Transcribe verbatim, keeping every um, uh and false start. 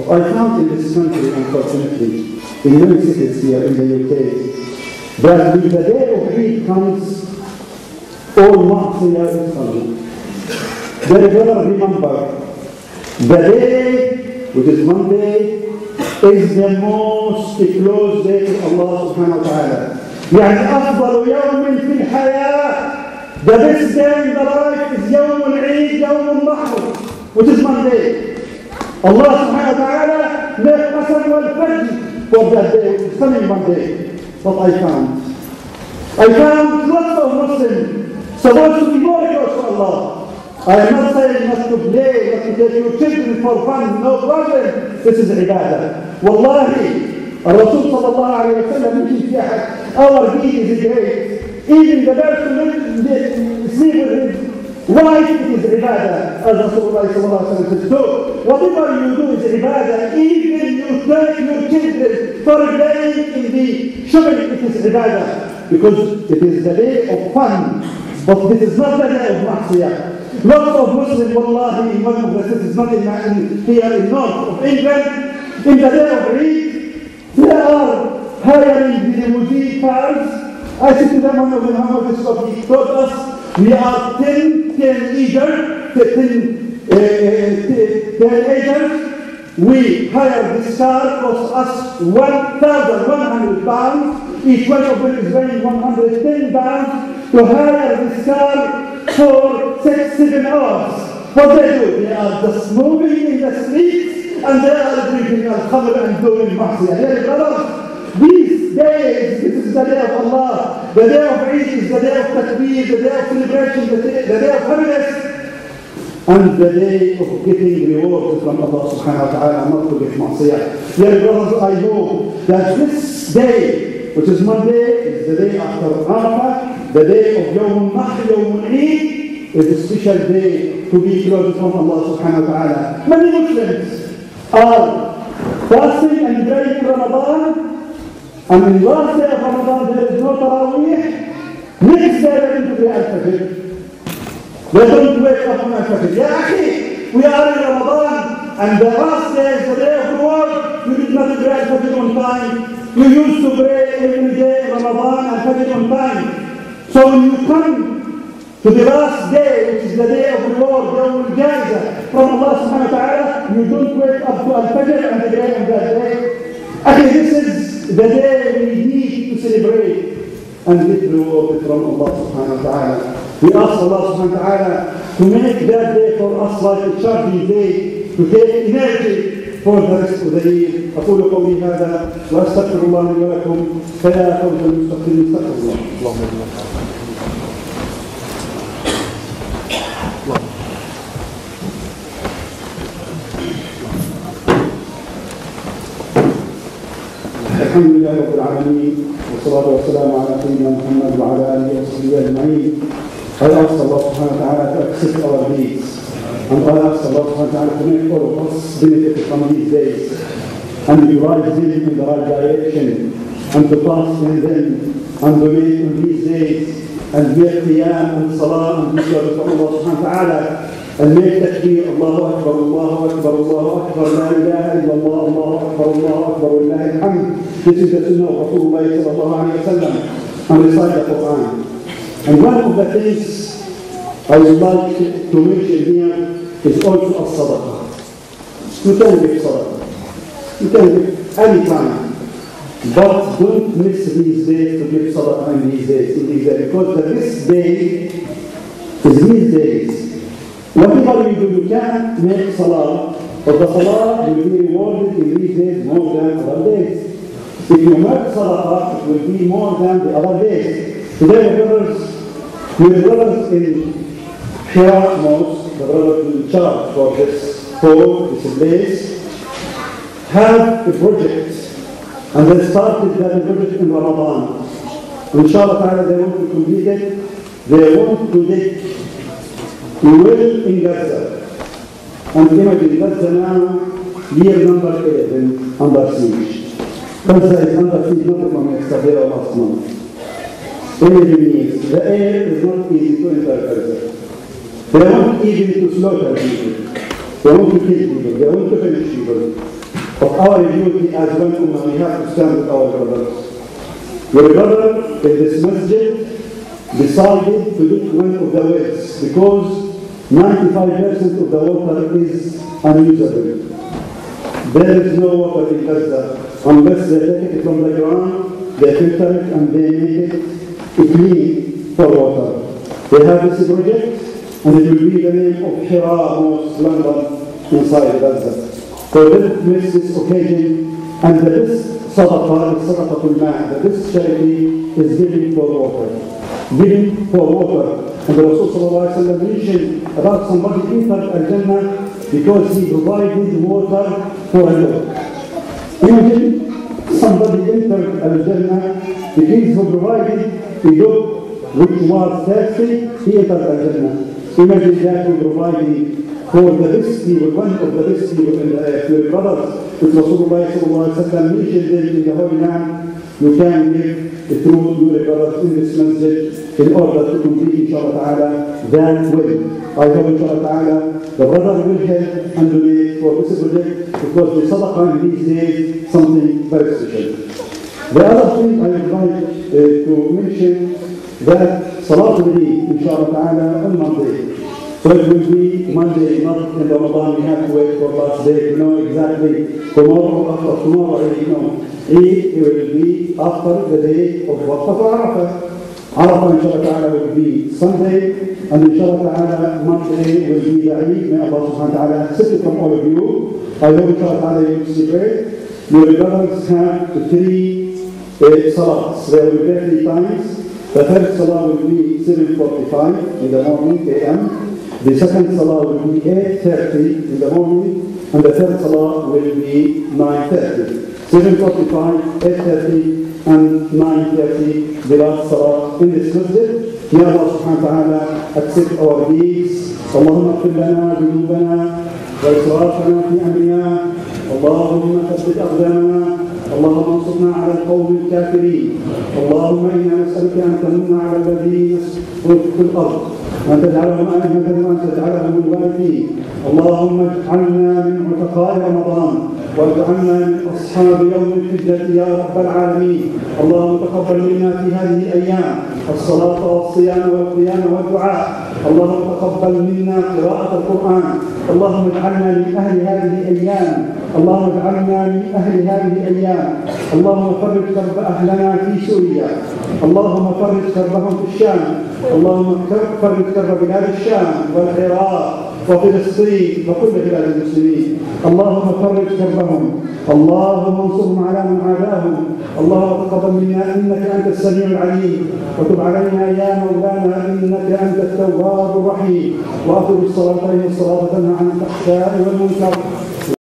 I found in this country, unfortunately, in many cities here in the U K, that when the day of Eid comes, all Ma'asiyah is coming. They never remember the day, which is Monday, is the most close day to Allah subhanahu wa ta'ala. يعني أفضل يوم في الحياة. The best day in the life is يوم العيد, يوم النحر, which is Monday. Allah subhanahu wa ta'ala made qasam wal fajr for that day, which is coming Monday. But I found, I found lots of Muslims supposed to be more close to Allah. I am not saying not to play, not to take your children for fun, no problem. This is ibadah. Wallahi, Rasul sallallahu alayhi wa sallam mentioned في أحد, our deed is great. Even the person who sleep with his wife, it is ibadah. As Rasulullah sallallahu alayhi wa sallam said. So, whatever you do is ibadah. Even you take your children for playing in the shopping, it is ibadah. Because it is the day of fun. But this is not the day of ma'asiyah. Lots of Muslims, wallahi, in one of the cities, not in, in here in north of England, in the day of Eid, they are hiring the limousine cars. I said to them, one of them, how much is what he told us, we are ten, ten agents, ten, uh, ten agents. We hire this car, costs us one thousand one hundred pounds. Each one of them is paying one hundred ten pounds to hire this car for six, seven hours. What they do? They are just moving in the streets and they are drinking al-khamr and doing ma'asiyah. These days, this is the day of Allah. The day of Eid is the day of takbir, the day of celebration, the day, the day of happiness. And the day of getting rewards from Allah subhanahu wa ta'ala, not to get ma'asiyah. Dear brothers, I know that this day, which is Monday, is the day after Arafah, the day of Yawm al-Nahr, Yawm al-Eid, is a special day to be close from Allah subhanahu wa ta'ala. Many Muslims are fasting and praying Ramadan, and in the last day of Ramadan there is no Taraweeh. Next day they need to pray Al-Fajr. They don't wake up on Al-Fajr. Ya akhi, we are in Ramadan, and the last day is the day of reward. You did not pray Al-Fajr on time. You used to pray every day Ramadan and Fajr on time. So when you come to the last day, which is the day of reward, Yawm al-Jaiza, from Allah subhanahu wa ta'ala, you don't wake up to Al-Fajr and pray on that day. Actually, this is the day we need to celebrate and get rewarded from Allah subhanahu wa ta'ala. We ask Allah subhanahu wa ta'ala to make that day for us like a charging day, to take energy for the rest of the year. أقول قولي هذا وأستغفر الله لي ولكم فيا فوز المستقيم استغفر الله. اللهم الحمد لله رب العالمين والصلاة والسلام على سيدنا محمد وعلى آله وصحبه أجمعين. I ask Allah subhanahu wa ta'ala to accept our deeds. And I ask Allah subhanahu wa ta'ala to make all of us benefit from these days and to guide them in the right direction and to fast in them and to live in these days and make qiyam and salah and be close to Allah subhanahu wa ta'ala and make takbir Allahu Akbar, Allahu Akbar, Allahu Akbar, La ilaha illallah, Allahu Akbar, Allahu Akbar, Wallahi alhamd. This is the sunnah of Rasulullah sallallahu alayhi wa sallam and recite the Quran. And one of the things I would like to mention here is also a sadaqah. You can give sadaqah. You can give any time. But don't miss these days to give sadaqah in these days. In these days. Because the this day is these days. Whatever you do, you can make salah. But the salah will be rewarded in these days more than other days. If you make sadaqah, it will be more than the other days. Today, brothers, my brothers in Hira Mosque, the brothers in charge for this hall, this place, have a project, and they started that project in Ramadan. Inshallah ta'ala, they want to complete it. They want to dig a well in Gaza. And imagine Gaza now, year number eleven, under siege. Gaza is under siege not from yesterday or last month. eleven years. The air is not easy to enter Gaza. They want even to slaughter people. They want to kill people. They want to finish people. of our duty as one ummah. We have to stand with our brothers. Your brother in this masjid decided to do one of the wells because ninety-five percent of the water is unusable. There is no water in Gaza unless they take it from the ground, they filter it and they make it clean for water. They have this project and it will be the name of Hira Mosque, London, inside Gaza. So let's miss this occasion, and the best sadaqah is sadaqatul ma'. The best charity is giving for water. Giving for water. And the Rasul sallallahu alayhi wa sallam mentioned about somebody entered Al-Jannah because he provided water for a dog. Imagine somebody entered Al-Jannah because he provided a dog which was thirsty, he entered Al-Jannah. Imagine that we providing for the best people, one of the best people in the earth, your brothers, which Rasulullah sallallahu alayhi wa sallam mentioned in the Holy Land, you can give through your brothers in this masjid in order to complete, inshallah ta'ala, that will. I hope, inshallah ta'ala, the brother will help and donate for this project because the sadaqah in these days something very special. The other thing I would like uh, to mention that Salatul Eid, inshallah ta'ala, on Monday. So it will be Monday, not in Ramadan. We have to wait for last day to know exactly tomorrow, after tomorrow, Eid, no. Eid will be after the day of Waqf Arafah. Arafah, inshallah ta'ala, will be Sunday, and inshallah ta'ala, Monday will be the Eid. May Allah subhanahu wa ta'ala accept it from all of you. I hope inshallah ta'ala you will celebrate. Your brothers have three uh, salats. They will be three times. The first salah will be seven forty-five in the morning, A M. The second salah will be eight thirty in the morning, and the third salah will be nine thirty. seven forty-five, eight thirty, and nine thirty, the last salah in this masjid. May Allah subhanahu wa ta'ala accept our deeds. Allahumma اغفر لنا ذنوبنا وإسرافنا في أمرنا. اللهم ثبت أقدامنا. اللهم انصرنا على القوم الكافرين. اللهم إنا نسألك أن تمن على الذين يسقطون في الأرض وأن تجعلهم أئمة وأن تجعلهم الوارثين. اللهم اجعلنا من عتقاء رمضان واجعلنا من أصحاب يوم الحجة يا رب العالمين. اللهم تقبل منا في هذه الأيام الصلاة والصيام والقيام والدعاء. اللهم تقبل منا قراءة القرآن. اللهم اجعلنا من أهل هذه الأيام. اللهم اجعلنا من أهل هذه الأيام. اللهم فرج كرب أهلنا في سوريا. اللهم فرج كربهم في الشام. اللهم فرج كرب بلاد الشام والعراق وفلسطين وكل بلاد المسلمين. اللهم فرج كربهم. اللهم انصرهم على من عاداهم. اللهم تقبل منا انك انت السميع العليم وتب علينا يا مولانا انك انت التواب الرحيم. واقم الصلاه والصلاه تنهى عن الفحشاء والمنكر